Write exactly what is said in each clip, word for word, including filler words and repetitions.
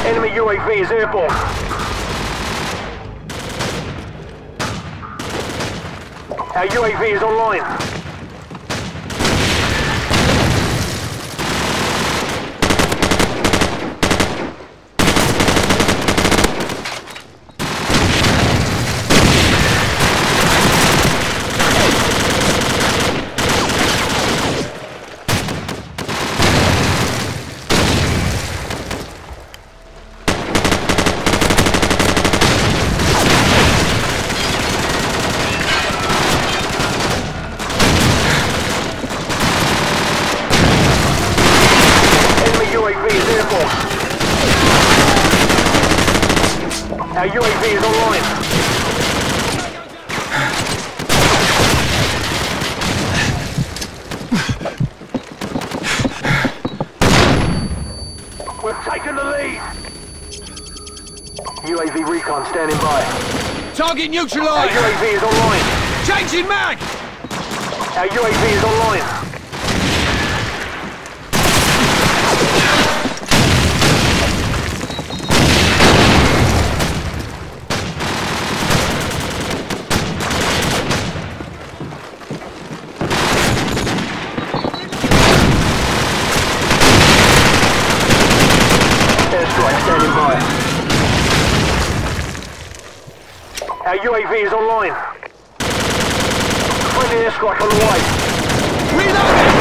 Enemy U A V is airborne. Our U A V is online. Our U A V is online. We've taken the lead. U A V recon standing by. Target neutralized. Our U A V is online. Changing mag. Our U A V is online. Our U A V is online. Friendly airstrike on the way. Reloading!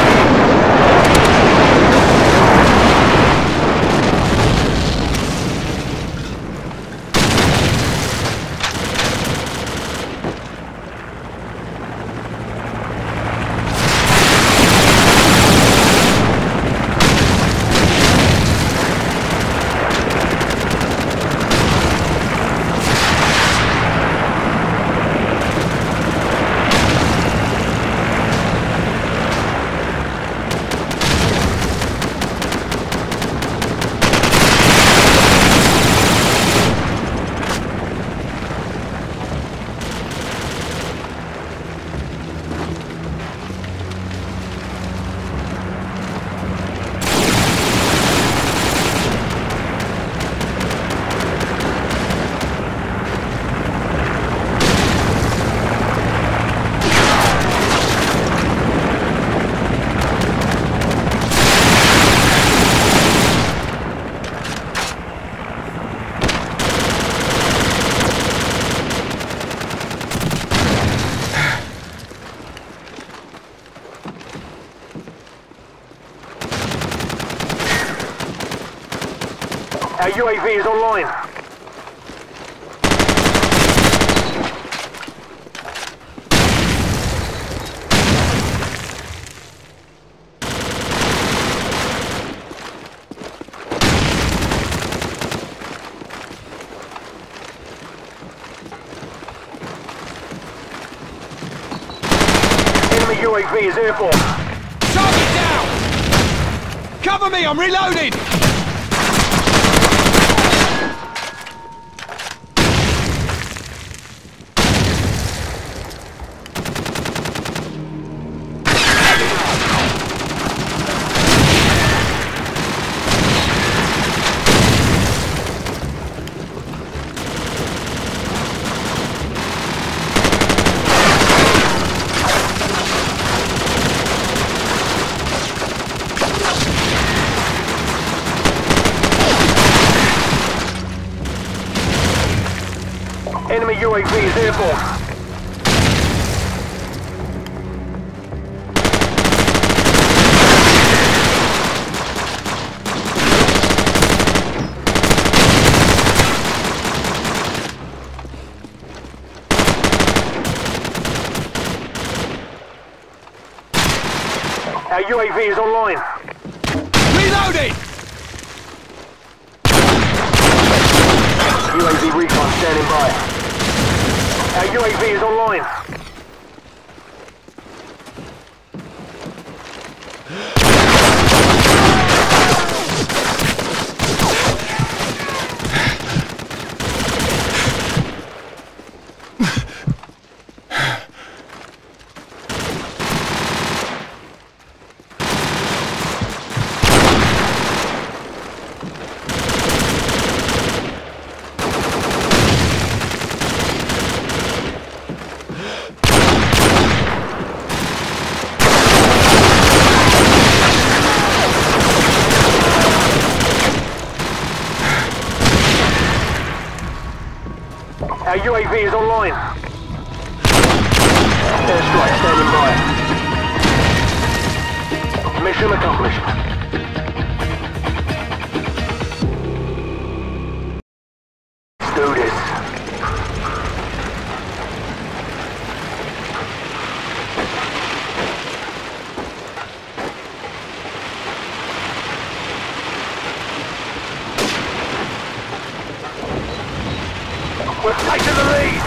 Our U A V is online. Enemy U A V is airborne. Target down! Cover me, I'm reloading! Enemy U A V is airborne. Our U A V is online. Reloading! U A V recon standing by. Our U A V is online. Our U A V is online. Airstrike standing by. Mission accomplished. Let's do this. We're taking the lead!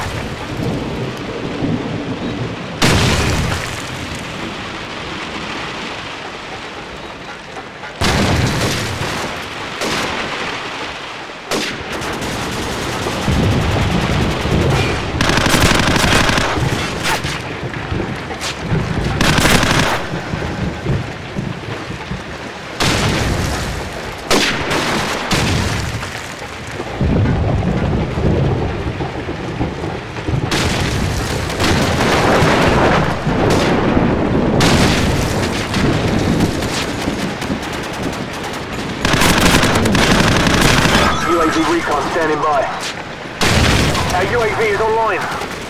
U A V recon standing by. Our U A V is online.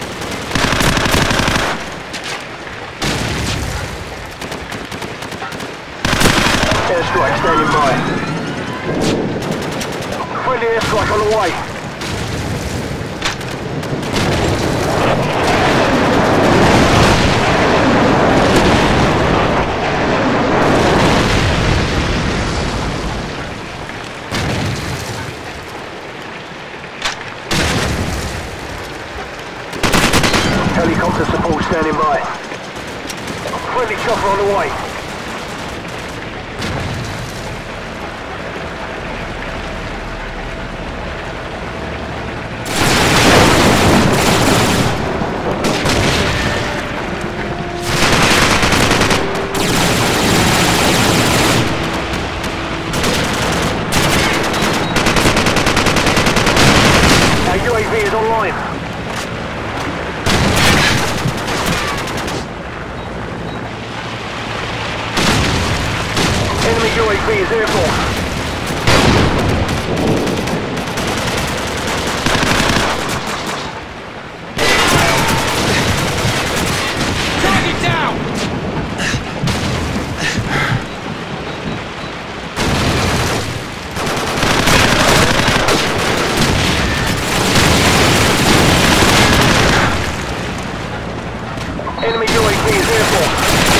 Airstrike standing by. Friendly airstrike on the way. Helicopter support standing by. Friendly chopper on the way. Our U A V is online. Enemy U A V is airborne. Target down! Enemy U A V is airborne.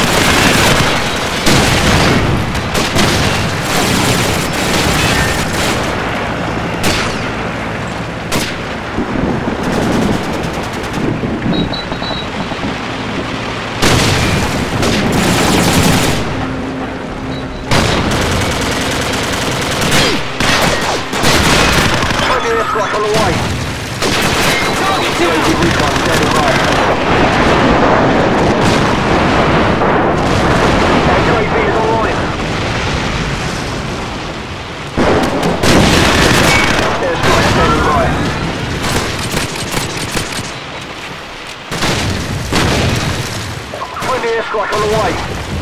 Airstrike on the way. Target U A V down! recon standing by. Our U A V is online. Airstrike standing by. Friendly airstrike on the way.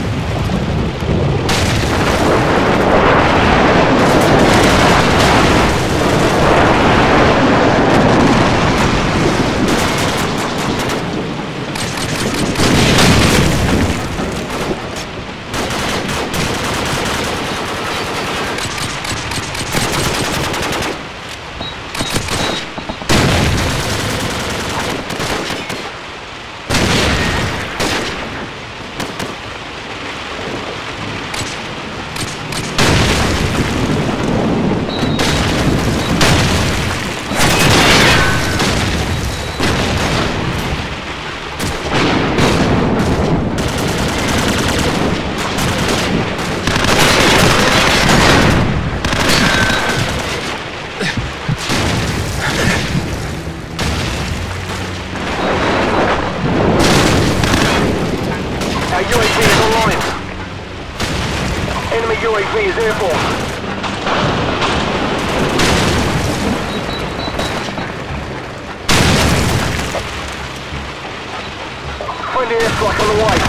Our U A V is online. Enemy U A V is airborne. Friendly airstrike on the way.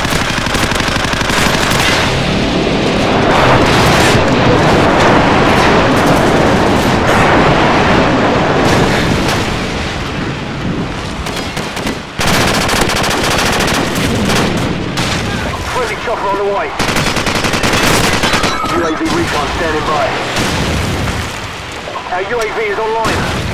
Our U A V is online.